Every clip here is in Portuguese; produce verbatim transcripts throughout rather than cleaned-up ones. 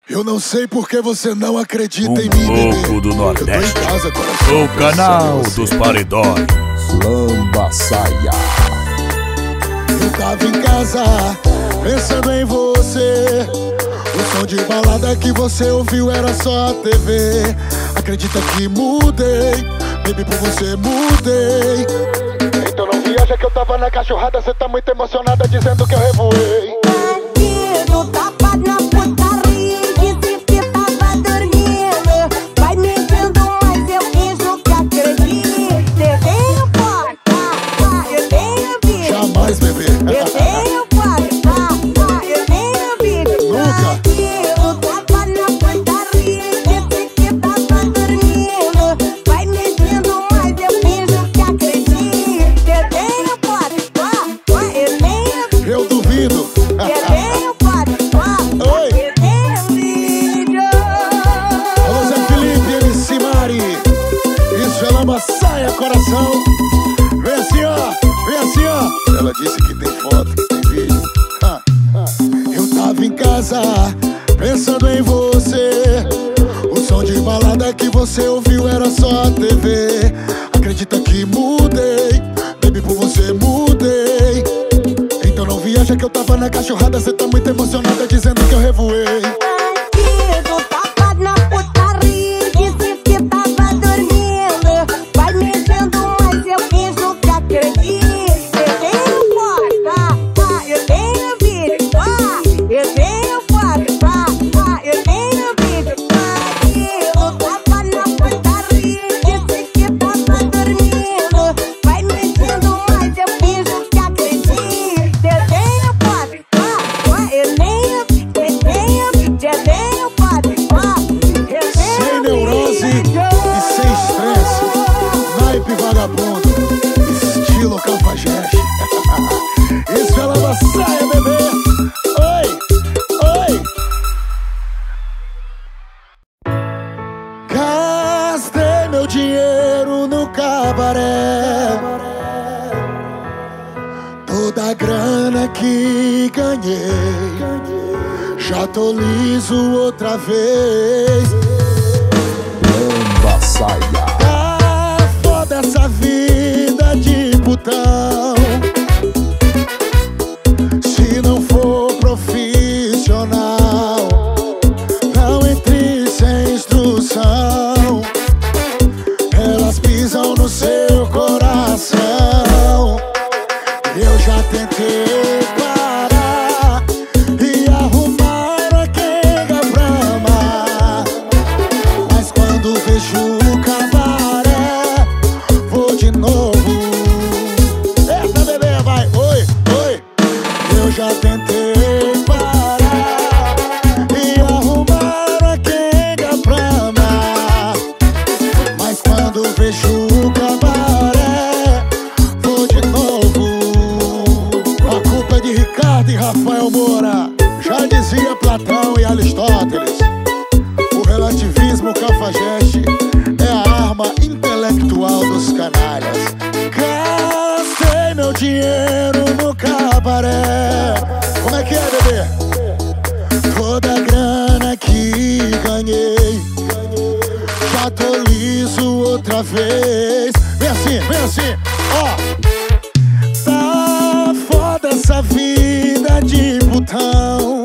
Eu não sei porque você não acredita um em mim, bebê. pouco do Nordeste. Eu tô em casa, coração. O canal dos paredões. Lambaçaia. Eu tava em casa, pensando em você. O som de balada que você ouviu era só a T V. Acredita que mudei, baby, por você mudei. Então não viaja que eu tava na cachorrada. Cê tá muito emocionada dizendo que eu revoei. Bandido, tapa na putaria, disse que tava dormindo. Vai mentindo, mas eu finjo que acredito. Eu tenho porta, eu tenho vídeo. Jamais, bebê. Eu tenho porta, eu tenho vídeo. Nunca. Bandido, tapa na putaria, disse que tava dormindo. Vai mentindo, mas eu finjo que acredito. Eu tenho porta, eu tenho vídeo. Eu duvido. Eu tenho foto, Oi. eu tenho vídeo. Alô, Zé Felipe, M C Mari. Isso é lambaçaia, coração. Vem assim, ó. Vem assim, ó. Ela disse que tem foto, que tem vídeo. Ah, ah. Eu tava em casa, pensando em você. O som de balada que você ouviu era só a T V. Acredita que mudei, baby, por você mudei. Então não viaja que eu tava na cachorrada. Cê tá muito emocionada dizendo que eu revoei. Bandido, tapa na putaria, disse que tava dormindo. Vai mentindo, mas eu finjo que acredito. Eu tenho porta, eu tenho vídeo. Eu tenho porta, eu tenho vídeo. Bandido, tapa na putaria, disse que tava dormindo. Vai mentindo, mas eu finjo que acredito. Eu tenho porta, eu tenho, eu tenho, eu tenho porta, eu tenho. Sem neurose e sem estresse. Naipe vagabundo, estilo cafajeste. Isso é lambaçaia, bebê. Oi, oi. Gastei meu dinheiro no cabaré. Toda a grana que ganhei, já tô liso outra vez. Lambaçaia. Tá foda essa vida de putão. Se não for profissional, não entre sem instrução. Elas pisam no seu coração. Eu já tentei parar e arrumar a quenga pra amar, mas quando vejo o cabaré, vou de novo. Eita, bebê, vai, oi, oi. Eu já tentei parar e arrumar a quenga pra amar, mas quando vejo o cabaré, vou de novo. A culpa é de Ricardo e Rafael Moura. Já dizia Platão e Aristóteles, o relativismo cafajeste é a arma intelectual dos canalhas. Gastei meu dinheiro no cabaré. Como é que é, bebê? Toda a grana que ganhei, já tô liso outra vez. Vem assim, vem assim, ó. Tá foda essa vida de putão.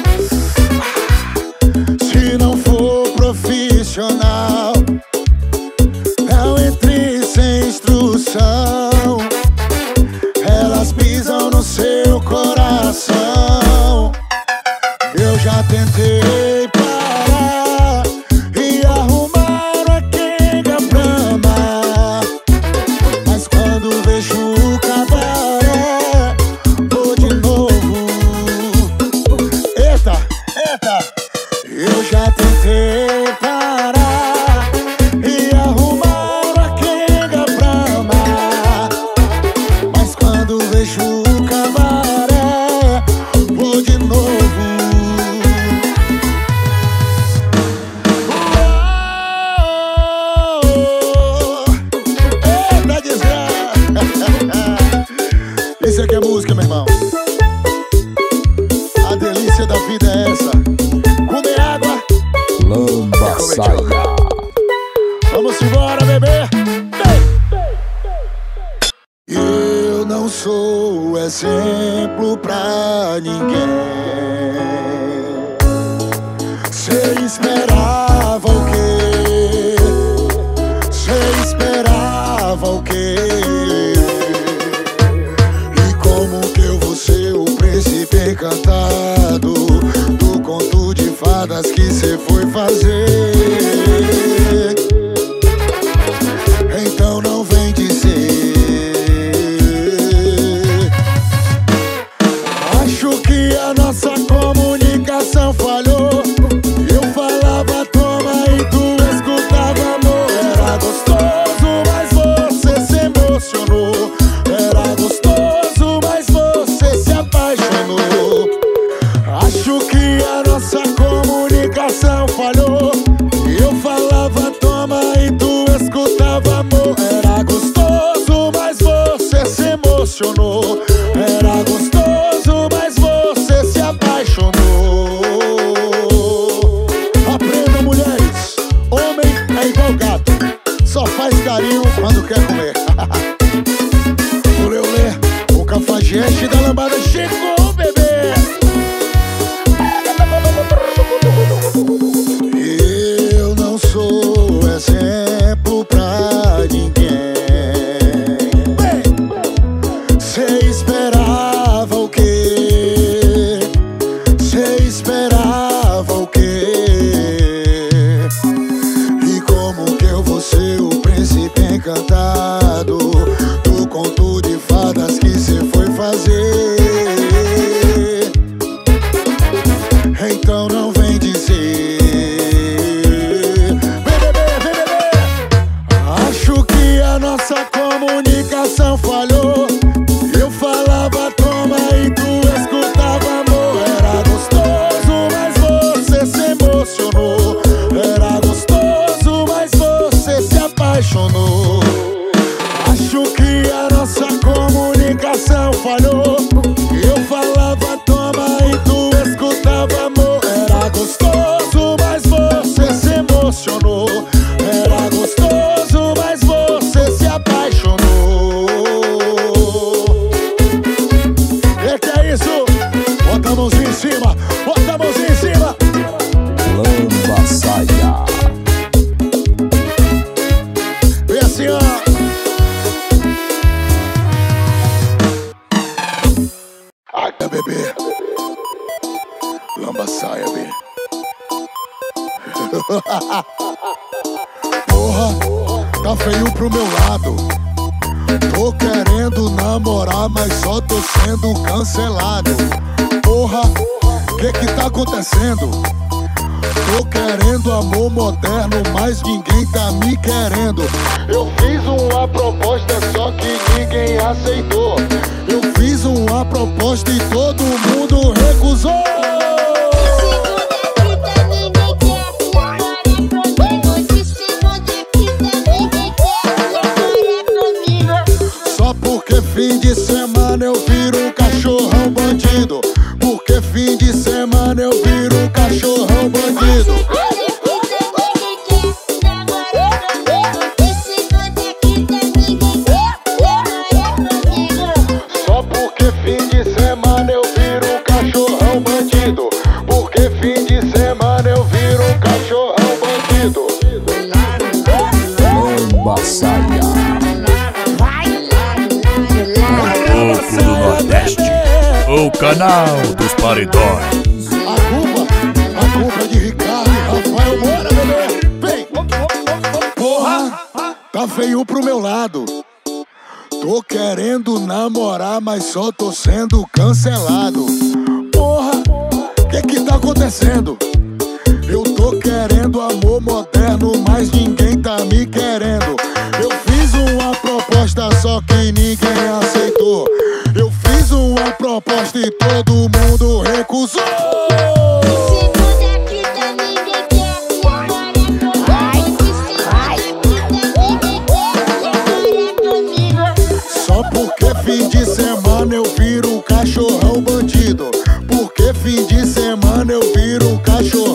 Se não for profissional, não entre sem instrução. Elas pisam no seu coração. Eu já tentei parar e arrumar a quenga pra amar, mas quando vejo o cabaré, vou de novo. Eita, eita. Eu já tentei parar e arrumar a quenga pra amar, mas quando vejo o cabaré, vou de novo. Uou! Eita desgraça! Isso aqui é música, meu irmão. A delícia da vida é essa. Comer água Saia. Vamos embora, bebê. Eu não sou exemplo pra ninguém. Cê esperava o quê? Cê esperava o quê? E como que eu vou ser o príncipe encantado do conto de fadas que cê foi fazer? Então não vem dizer. Acho que a nossa comunicação falhou. Eu falava toma e tu escutava amor. Era gostoso, mas você se emocionou. Era gostoso, mas você se apaixonou. Acho que a nossa comunicação falhou. Eu falava toma e tu escutava amor. Era gostoso, mas você se emocionou. Era gostoso, mas você se apaixonou. Aprenda, mulheres, homem é igual gato, só faz carinho quando quer comer. Olê, olê, o cafajeste da lambada chegou, bebê. Eu não sou exemplo pra ninguém. Cê esperava o quê? Cê esperava o quê? E como que eu vou ser o príncipe encantado do conto de fadas que cê foi fazer? Então não vem dizer. Vem beber, vem beber. Acho que a nossa comunicação falhou. Eu falava toma e tu escutava amor. Era gostoso, mas você se emocionou. Era gostoso, mas você se apaixonou. Acho que a nossa comunicação falhou. Eu falava toma e tu escutava amor. Era gostoso, mas você se emocionou. Era gostoso, mas você se apaixonou. E que é isso? Bota a mãozinha em cima, bota a mãozinha em cima. Lamba Saia. Vem assim, ó. Ai, bebê. Lamba saia, bebê. Porra, tá feio pro meu lado. Tô querendo namorar, mas só tô sendo cancelado. Porra, que que tá acontecendo? Tô querendo amor moderno, mas ninguém tá me querendo. Eu fiz uma proposta, só que ninguém aceitou. Eu fiz uma proposta e todo mundo recusou. Só porque fim de semana eu viro um cachorrão bandido. Porque fim de semana eu viro um cachorrão bandido. Só porque fim de semana eu viro um cachorrão bandido. Porque fim de semana eu viro um cachorrão bandido. Lamba Saia. Louco do Nordeste, o canal dos paredões. A culpa, a culpa é de Ricardo e Rafael Moura, bebê. Vem! Porra, tá feio pro meu lado. Tô querendo namorar, mas só tô sendo cancelado. Porra, que que tá acontecendo? Eu tô querendo amor moderno, mas ninguém tá me querendo. Eu fiz uma proposta, só que ninguém aceitou. Eu fiz uma proposta e todo mundo recusou. Só porque fim de semana eu viro um cachorrão bandido. Porque fim de semana eu viro um cachorrão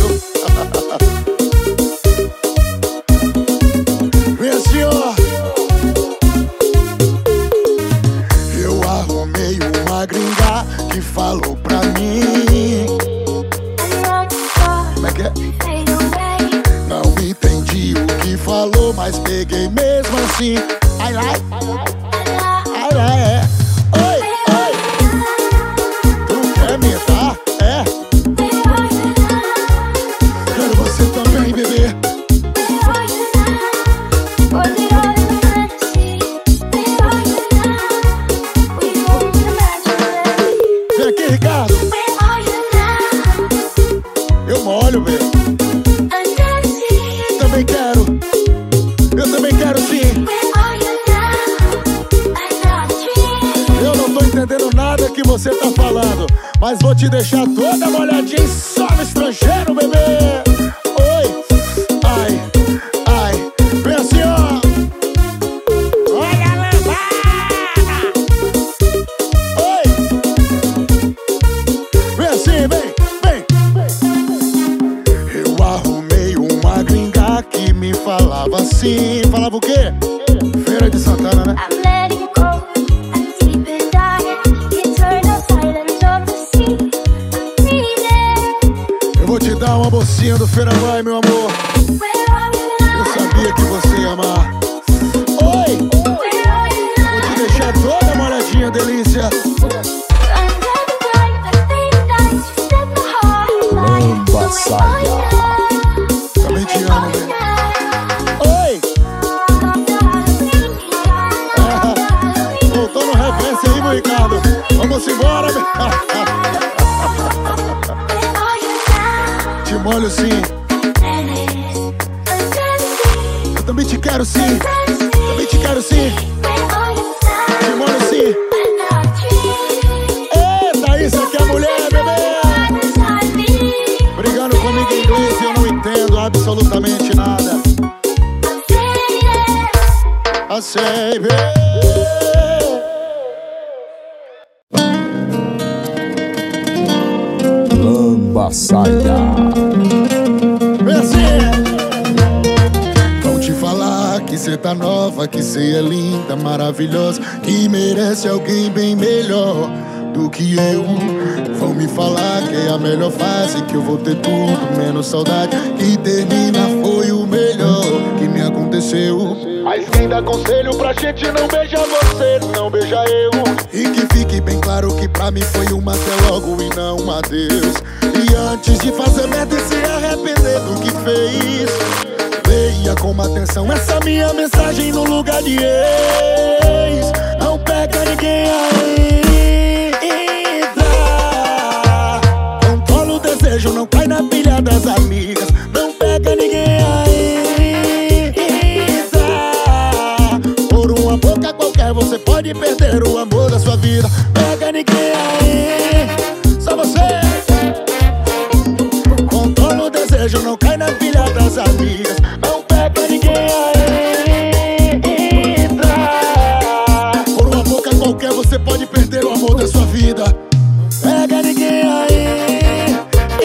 viu? Vem assim, ó. Eu arrumei uma gringa que falou pra mim. Como é que é? Não entendi o que falou, mas peguei mesmo assim. Ai, ai, ai, ai, é. Oi, oi. Tu quer me dar? É. Quero você também, bebê. Vem aqui, Ricardo. Eu molho, velho. Também quero. Eu também quero sim. Eu não tô entendendo nada que você tá falando, mas vou te deixar toda molhadinha em solo estrangeiro, bebê. Oi, ai, ai. Vem assim, ó. Olha a lambada. Oi. Vem assim, vem, vem. Eu arrumei uma gringa que me falava assim. Falava o quê? Feira de Santana, né? Eu vou te dar uma bolsinha do Feira Vai, meu amor. Eu sabia que você ia amar. Oi! Vou te deixar toda molhadinha, delícia. Lamba saia. Também te amo, velho. Oi! Ah, voltou no reverse aí, meu Ricardo. Vamos embora, meu. Te molho sim. Eu também te quero sim. Também te quero sim. Te molho sim. Eita, isso aqui é mulher, bebê. Brigando comigo em inglês e eu não entendo absolutamente nada. I say, baby. Lamba saia. Vão te falar que cê tá nova, que cê é linda, maravilhosa, que merece alguém bem melhor do que eu. Vão me falar que é a melhor fase, que eu vou ter tudo menos saudade, que termina foi o melhor que me aconteceu. Mas quem dá conselho pra gente não beija você, não beija eu. E que fique bem claro que pra mim foi um até logo e não um adeus. E antes de fazer merda e se arrepender do que fez, leia com atenção essa minha mensagem no lugar de ex. Não pega ninguém aí. Controla o desejo, não cai na pilha das amigas. Não pega ninguém aí. Por uma boca qualquer você pode perder o amor da sua vida. Pega ninguém aí, só você. Controla o desejo, não cai na pilha das amigas. Não pega ninguém aí. Por uma boca qualquer você pode perder o amor da sua vida. Pega ninguém aí.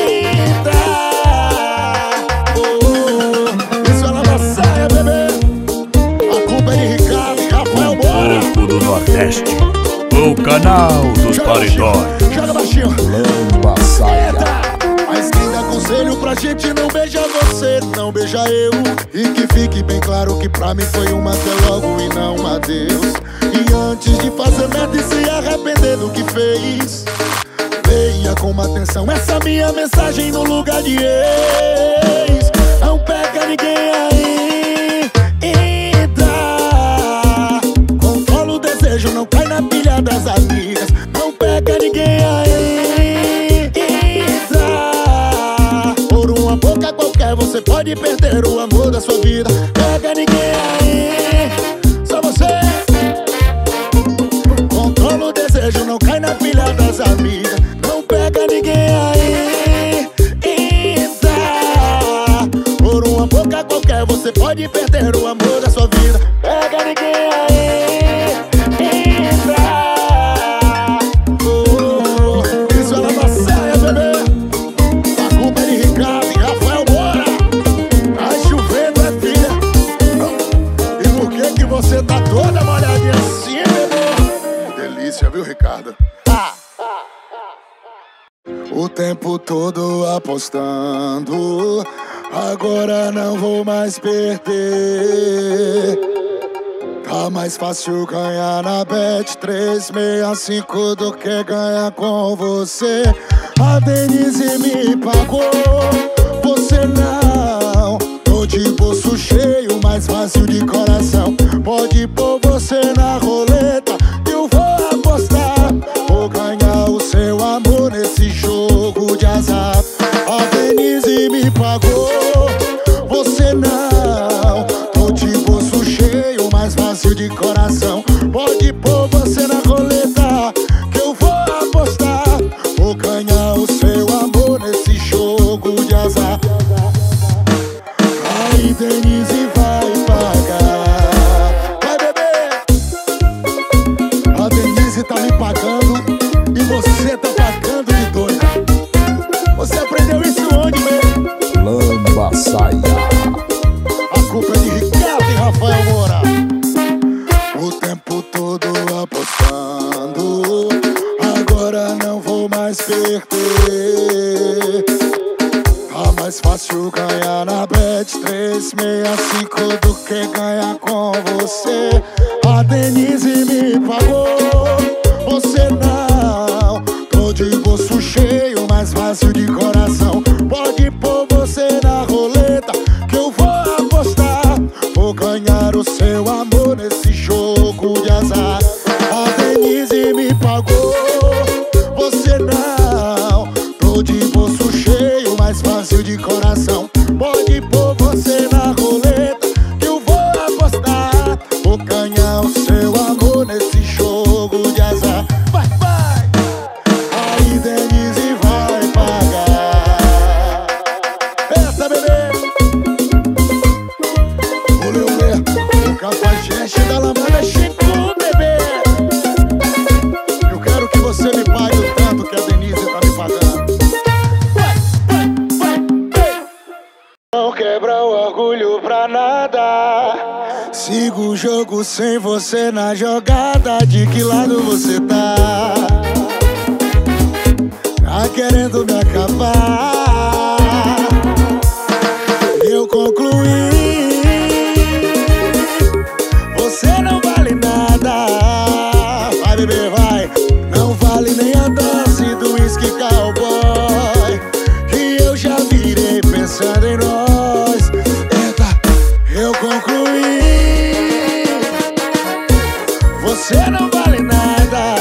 Oh, isso é lava saia, bebê. A culpa é de Ricardo e Rafael Moura. Louco do Nordeste, o canal dos paredões. Joga baixinho. Lamba saia. Mas quem dá conselho pra gente não beija você, não beija eu. E que fique bem claro que pra mim foi um até logo e não um adeus. E antes de fazer merda e se arrepender do que fez, leia com atenção essa minha mensagem no lugar de ex. Não pega ninguém aí e dá. Controla o desejo, não cai na pilha das amigas. Não pega ninguém aí e dá. Por uma boca qualquer você pode perder o amor da sua vida. Pega ninguém aí, só você. Controla o desejo, não cai na pilha das amigas. Não pega ninguém aí e dá. Por uma boca qualquer você pode perder o amor da sua vida. Pega ninguém aí e dá. Oh, isso é lava saia, bebê. A culpa é de Ricardo e Rafael. tempo todo apostando, agora não vou mais perder. Tá mais fácil ganhar na Bet três seis cinco do que ganhar com você. A Denise me pagou, você não. Tô de bolso cheio, mais fácil de coração. Pode pôr você na roleta que eu vou apostar. Vou ganhar o seu amor nesse jogo de azar. A Denise me pagou, você não. Tô de bolso cheio, mais fácil de coração. Pode pôr você na roleta que eu vou apostar. Vou ganhar o seu amor nesse jogo de azar. Aí Denise vai pagar. Vai, bebê. A Denise tá me pagando e você tá pagando de doida. Você aprendeu isso onde, mesmo? Lamba saia. A culpa é de Ricardo e Rafael Moura. O tempo todo apostando, agora não vou mais perder. Tá mais fácil ganhar na Bet três seis cinco do que ganhar com você. A Denise me pagou, você não. Tô de bolso cheio, mais fácil de coração. Pode pôr você na roleta que eu vou apostar. Vou ganhar o seu amor nesse jogo de azar. A Denise me pagou, você não. Tô de bolso cheio, mais fácil de coração. Pode pôr você na roleta que eu vou apostar. Vou ganhar o seu amor nesse jogo de azar. Vai, vai! Aí Denise vai pagar. Essa, bebê! Olê, olê, o cafajeste da lambada chegou, bebê! Eu quero que você me pague o tanto que a Denise tá me pagando. Vai, vai, vai, vai! Não quebra o orgulho pra nada. Sigo o jogo sem você na jogada. De que lado você tá? Tá querendo me acabar. Eu concluí, você não vale nada. Vai, bebê, vai. Não vale nem a dose do whisky cowboy que eu já virei pensando em nós. Eita, eu concluí, você não vale nada.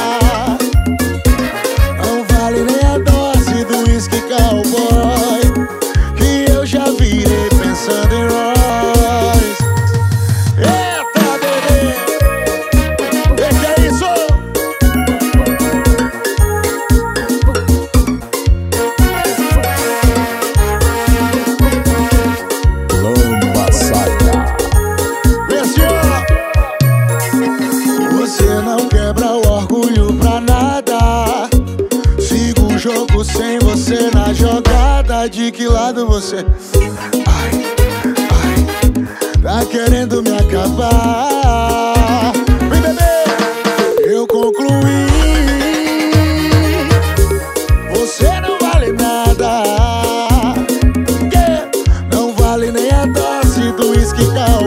Não vale nem a dose do whisky cowboy que eu já virei pensando em nós. Eita, bebê, o que é isso? Lamba saia. Vem assim, ó. Você não quebra o orgulho pra nada. Sigo o jogo sem você na jogada. De que lado você? Ai, ai, tá querendo me acabar. Vem, bebê, eu concluí, você não vale nada. Que não vale nem a dose do whisky cowboy